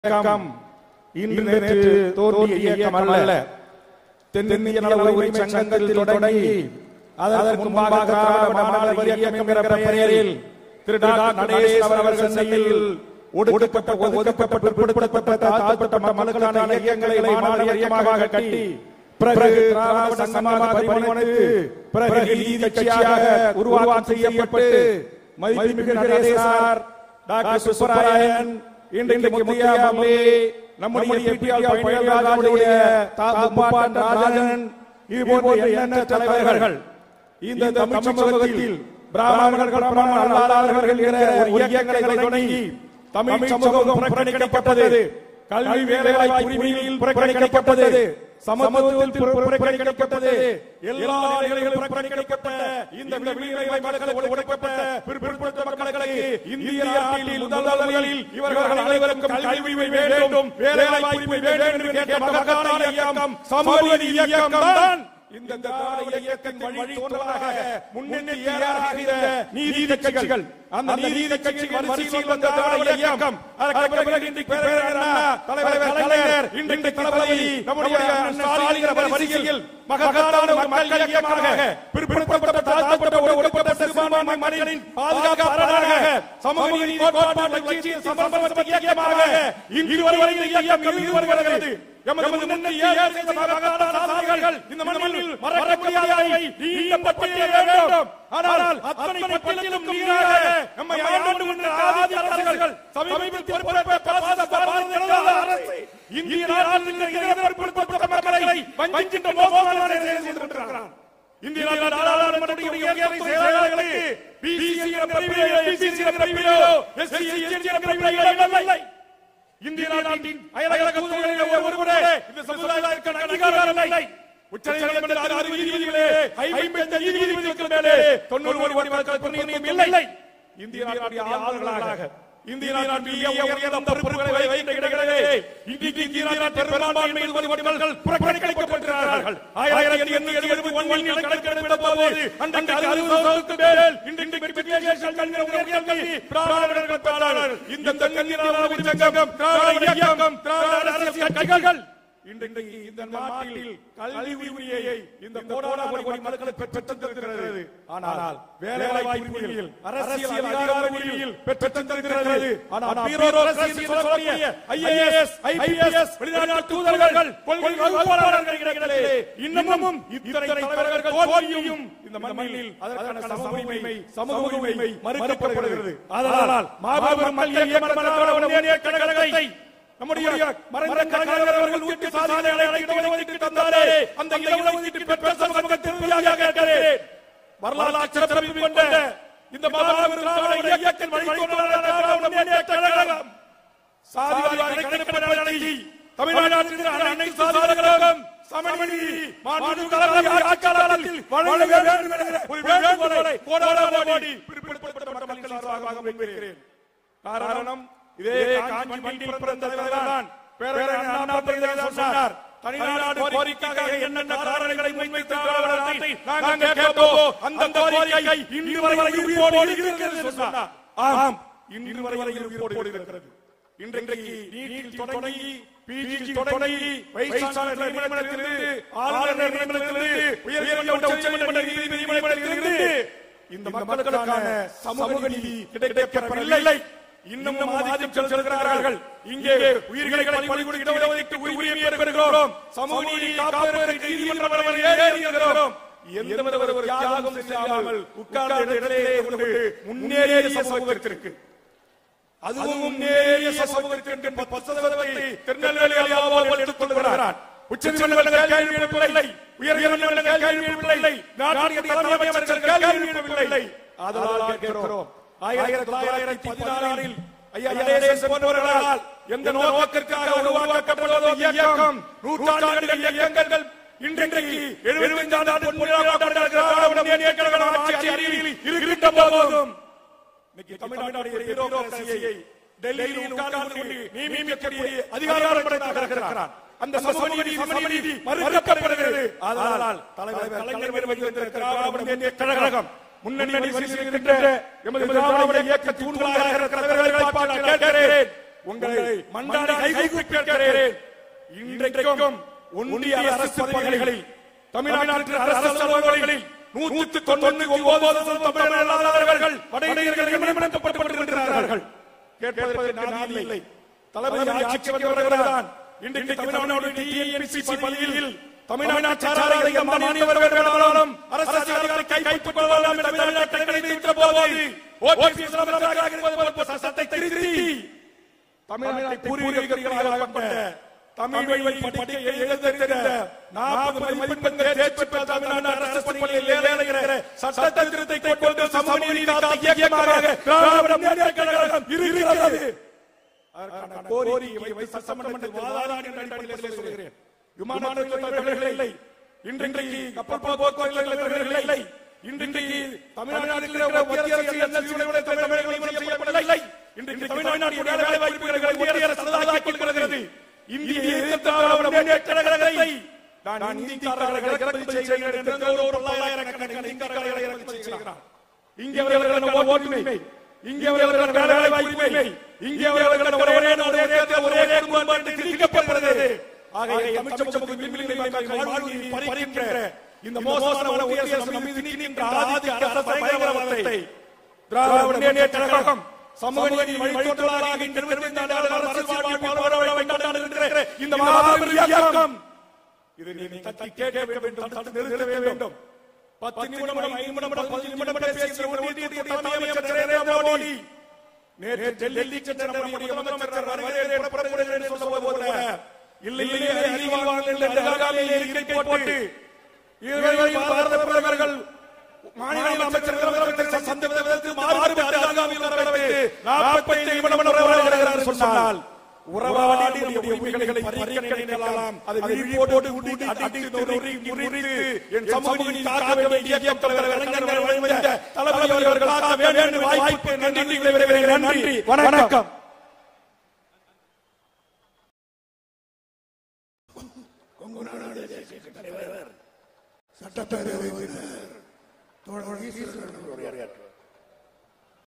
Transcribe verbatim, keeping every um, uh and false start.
இயக்கம் இன்று நேற்று தோன்றிய இயக்கம் அல்ல. தென்னிந்திய நல உரிமை சங்கத்தில் தொடங்கி அதற்கு முன்பாக திராவிட மாணவர் இயக்கம் என்கிற பெயரில் திரு டாக்டர் நடேசன் அவர்கள் சென்னையில் ஒடுக்கப்பட்ட ஒதுக்கப்பட்ட பிற்படுத்தப்பட்ட தாழ்த்தப்பட்ட மக்களுக்கான இயக்கங்களை மாணவர் இயக்கமாக கட்டி பிறகு திராவிட சங்கமாக பரிணமித்து பிறகு நீதி கட்சியாக உருவாக்கம் செய்யப்பட்டு மதிப்புமிகு நடேசனார் டாக்டர் சுப்பராயன் இன்றைக்கு முத்தியாமலே நம்முடைய பிடிஆர் பயணியாளர்களுடைய முப்பாட்டன் ராஜன் இது போன்ற எண்ணற்ற தலைவர்கள் இந்த தமிழ் சமூகத்தில் பிராமணர்கள் பிராமண அல்லாதவர்கள் என்ற ஒரு இயக்கங்களை தொடங்கி தமிழ் சமூகம் புறக்கணிக்கப்பட்டது. கல்வி வேலைவாய்ப்பு உரிமையில் புறக்கணிக்கப்பட்டது. சமத்துவத்தில் புறக்கணிக்கப்பட்டது. எல்லா நிலைகளிலும் புறக்கணிக்கப்பட்ட இந்த ஒடுக்கப்பட்ட பிற்படுத்தப்பட்ட மக்களுக்கு இந்திய நாட்டில் முதலில் இவர்கள் அனைவருக்கும் கல்வி வேண்டும், வேலைவாய்ப்பு வேண்டும் என்று கேட்ட மகத்தான இயக்கம் சமூக இயக்கம் தான். இந்த திராவிட இயக்கத்தின் வழி தோன்றலாக முன்னேறிய நீதி கட்சிகள், அந்த நீதி கட்சிகள் வரிசையில் வந்த திராவிட இயக்கம், அதற்கு பிறகு இன்றைக்கு தலைவர் கலைஞர், இன்றைக்கு தளபதி நம்முடைய ஸ்டாலின் வரிசையில் மகத்தான மக்கள் இயக்கமாக பிற்படுத்தப்பட்ட தாழ்த்தப்பட்ட ஒடுக்கப்பட்ட சிறுபான்மை மனிதனின் பாதுகாப்பாளராக சமூக நீதி கோட்பாட்டு லட்சிய சமூக இயக்கமாக இன்று வரை இயக்கம் இருந்து வருகிறது. எமது முன்னேறிய சாதனைகள் இந்த மண்ணில் மறக்க முடியாதவை, நீண்ட பட்டியல் வேண்டும். ஆனால் அத்தனை பட்டியலிலும் நீராக நம்மை ஆண்டு கொண்ட ஆதி அரசுகள் சமீபத்தில் அரசு இந்திய நாட்டில் பிற்படுத்தப்பட்ட மக்களை வஞ்சிக்கின்ற மோசமான செயலை செய்து கொண்டிருக்கிறார். இந்திய நாடாளுமன்றத்துடைய உயர்நிலை செயலாளர்களுக்கு பிசிசி என்ற பிரிவிலே, எஸ்சிசி என்ற பிரிவிலே, எஸ்சி எஸ்டி என்ற பிரிவிலே இல்லை. இந்திய நாட்டின் அயலக ஒருவரே இந்த சமுதாயத்திற்கு அதிகாரம் இல்லை. உச்சநீதிமன்ற நீதிபதிகளே ஐம்பது நீதிபதிகளுக்கு மேலே தொண்ணூறு கோடி மக்கள் இல்லை. இந்திய நாட்டின் ஆளுநர்களாக இந்திய நாட்டில் உயர்ந்த பொறுப்புகளை வைத்த இடங்களே இன்றைக்கு இந்திய நாட்டின் பெரும்பான்மையில் மக்கள் புறக்கணிக்கப்படுகிறார்கள். ஆயிரத்தி எண்ணூற்றி எழுபத்தி ஒன்றில் கணக்கெடுப்பு போது அந்த அலுவலகத்துக்கு மேல் இன்றைக்கு மெட்ரிகுலேஷன் கல்வி உயர்கல்வி பிராமணர்கள் பெறார்கள். இந்த தென்னிந்திய சங்கம், திராவிட இயக்கம், திராவிட அரசியல் கட்சிகள் இன்றைக்கு இந்த நாட்டில் கல்வி உரிமையை இந்த கோடான கோடி மக்களுக்கு பெற்றுத்தந்திருக்கிறது. ஆனால் வேலைவாய்ப்பு உரிமையில், அரசியல் அதிகார உரிமையில் பெற்றுத்தந்திருக்கிறது. ஆனால் பியூரோக்ரசி சொல்லக்கூடிய ஐஏஎஸ், ஐபிஎஸ், வெளிநாட்டு தூதர்கள், கொள்கை வகுப்பாளர்கள் இன்னமும் இத்தனை தலைவர்கள் தோல்வியும் இந்த மண்ணில் அதற்கான சமூக உரிமை, சமூக உரிமை மறுக்கப்படுகிறது. அதனால் மாபெரும் மக்கள் இயக்க கழகத்தை நம்முடைய மறைந்த கலைஞர் அவர்கள் ஊட்டி சாதனைகளை இடஒதுக்கீடு தந்தாரே, அந்த இடஒதுக்கீடு பெற்ற சமூகத்தின் வழியாக கேட்கிறேன். வரலாற்று சிறப்பு கொண்ட இந்த மாபெரும் திராவிட இயக்கத்தின் வழித்தோன்றலான முன்னேற்ற கழகம் சாதிவாரி கணக்கெடுப்பு நடத்தி தமிழ்நாட்டில் அனைத்து சாதிகளுக்கும் சமநீதி மாண்புமிகு ஆட்சியாளர்கள் வழங்க வேண்டும் என்கிற ஒரு வேண்டுகோளை கோடான கோடி பிற்படுத்தப்பட்ட மக்களின் சார்பாக முன்வைக்கிறேன். காரணம் இதே காஞ்சி மண்ணில் பிறந்த தலைவர்தான் பேரறிஞர் அண்ணா பெரியார் சொன்னார். தனிநாடு கோரிக்கைக்காக என்னென்ன காரணங்களை முன்வைத்து திராவிட நாட்டை நாங்கள் கேட்டோம், அந்த கோரிக்கை இன்று வரை உயிரோடு இருக்கிறது என்று சொன்னார். ஆம், இன்று வரை உயிரோடு இருக்கிறது. இன்றைக்கு நீட்டில் தொடங்கி, பிஜி தொடங்கி, வைஸ் சான்சலர் நியமனத்திலிருந்து, ஆளுநர் நியமனத்திலிருந்து, உயர்நீதிமன்ற உச்சநீதிமன்ற நீதிபதி நியமனத்திலிருந்து இந்த மக்களுக்கான சமூக நீதி கிடைக்கப்பெறவில்லை. இன்னும் ஆதிக்கம் செலுத்துகிறார்கள். இங்கே உயிர்களை பலி கொடுக்க இடஒதுக்கீட்டு உரிமையை பெறுகிறோம், சமூக நீதி காப்பதற்கு நீதிமன்றம் ஏறுகிறோம். எந்த ஒரு தியாகம் செய்யாமல் உட்கார்ந்த இடத்திலே கொண்டு முன்னேறிய சமூகத்திற்கு, அதுவும் முன்னேறிய சமூகத்திற்கு பத்தொன்பதை திருநெல்வேலி எடுத்துக் கொள்கிறார். உச்சநீதிமன்றங்கள் கேள்வி எழுப்பவில்லை, உயர்நீதிமன்றங்கள் கேள்வி எழுப்பவில்லை, நாட்டின் தலைமை அமைச்சர்கள் கேள்வி எழுப்பவில்லை. அதனால் கேட்கிறோம், ஆயிரத்தி தொள்ளாயிரத்தி பதினாறில் போன்றவர்களால் எந்த நோக்கத்திற்காக உருவாக்கப்பட்டதோ இயக்கம், நூற்றாண்டுகள் இயக்கங்கள் இன்றைக்கு எழுபத்தி ஆண்டு இருக்கின்ற போதும் தமிழ்நாடு பியூரோக்ரசியை டெல்லியில் உட்கார்ந்து நியமிக்கக்கூடிய அதிகாரம் படைத்திருக்கிறார். அந்த சமூக நீதி மறுக்கப்படுகிறது. அதனால் தலைவர் கலைஞர் நிர்வகித்த திராவிட முன்னேற்ற கழகம் முன்னணி வரிசையில் இருக்கின்ற எமது திராவிட இயக்க தூண்களாக இருக்கிற தலைவர்களை பார்த்து கேட்கிறேன். உங்களை மன்றாடி கைகூப்பி கேட்கிறேன். இன்றைக்கும் ஒன்றிய அரசு பதவிகளில் தமிழ்நாட்டில் அரசு அலுவலகங்களில் நூற்று தொண்ணூத்தி ஒன்பது தமிழர்கள் வட இந்தியர்கள் நியமிக்கப்பட்டிருக்கிறார்கள். கேட்பதற்கு நான் இல்லை. தளபதி ஆட்சி வருகிறான். இன்றைக்கு தமிழ்நாடு டிஎன்பிசி பள்ளியில் தமிழ்நாட்டு மாநிலவர்களாலும் அரசு அதிகாரிகளை கைப்பற்றிக் கொள்ளலாம் என்ற தமிழ்நாட்டை நினைத்த போது சட்டத்தை திருத்தி தமிழ்நாட்டை பூர்வீகர்களாக தமிழ் வழி படிக்க எழுத தெரிந்த நாற்பது மதிப்பெண்கள் தேர்ச்சி பெற்ற தமிழ்நாடு அரசு பள்ளியில் ஏழைகிற சட்ட திருத்தத்தை கொண்டு சமூக நீதி காத்த இயக்கமாக திராவிட முன்னேற்றக் கழகம் இருக்கிறது. அதற்கான கோரிக்கையை சட்டமன்றத்தில் வாதாடி அடிப்படையில் சொல்கிறேன். விமான தொழிலாளர்கள் இல்லை, இன்றைக்கு கப்பல் போக்குவரத்து இல்லை, இன்றைக்கு தமிழ்நாட்டில் மத்திய அரசு செய்யப்படவில்லை, இன்றைக்கு தமிழ்நாட்டின் வேலை வாய்ப்புகளை மத்திய அரசு ஆக்கிக் கொள்கிறது. இந்திய திராவிட முன்னேற்றக் கழகத்தை நான் இந்திக்காரர்களை இறக்குமதி செய்கிறேன் என்று ஒரு பல்லாயிரக்கணக்கான இந்திக்காரர்களை இறக்குமதி செய்கிறார். இங்கே அவர்களுக்கான ஓட்டுரிமை, இங்கே அவர்களுக்கான வேலை வாய்ப்புரிமை, இங்கே அவர்களுக்கான ஒரே ஒரே ஒரே திணிக்கப்படுகிறது. ஆகைய தமிழ் சமூகத்தின் பறிக்கின்ற இந்த மோசமான ஒன்றிய அரசு மீது திணிக்கின்ற ஆதிக்க அரச பயங்கரவாதத்தை திராவிட முன்னேற்றக் கழகம் சமூக நீதி வழித்தோன்றலாக இந்த மாபெரும் இயக்கம் இதை நீங்கள் தட்டி கேட்க வேண்டும், தடுத்து நிறுத்த வேண்டும். பத்து நிமிடம் ஐந்து நிமிடம் பதினைந்து நிமிடம் பேசிய ஒன்றிய தலைமை அமைச்சர் நரேந்திர மோடி நேற்று டெல்லி சென்ற நம்முடைய முதலமைச்சர் வரவேற்பு புறப்படுகிறேன் என்று சொல்லும்போது இல்லை இல்லை அறிவாளர்கள் என்ற அகாலிலே இருக்கை போட்டு இதுவரை பாரத பிரதமர்கள் மாநில அமைச்சர்கள் சந்திப்பதற்கு மாறுபட்ட அருகாமையில் வரவைத்து நாற்பத்தைந்து நிமிடம் உறவாடுகிறார் சொன்னால் உறவாடி உரிமைகளை பறிக்கலாம். அதை விழிப்போடு ஊட்டி அடித்து நொறுக்கி முறித்து என் சமூகத்தை காக்க வேண்டிய இயக்கம் தலைவர் இளைஞர்கள் வழிவந்த தளபதி அவர்கள் காக்க வேண்டும். வாய்ப்பு நன்றி நன்றி வணக்கம். சட்டப்பேரவை உறுப்பினர் தோழர் ஈஸ்வரன் உரையாற்றுவார்.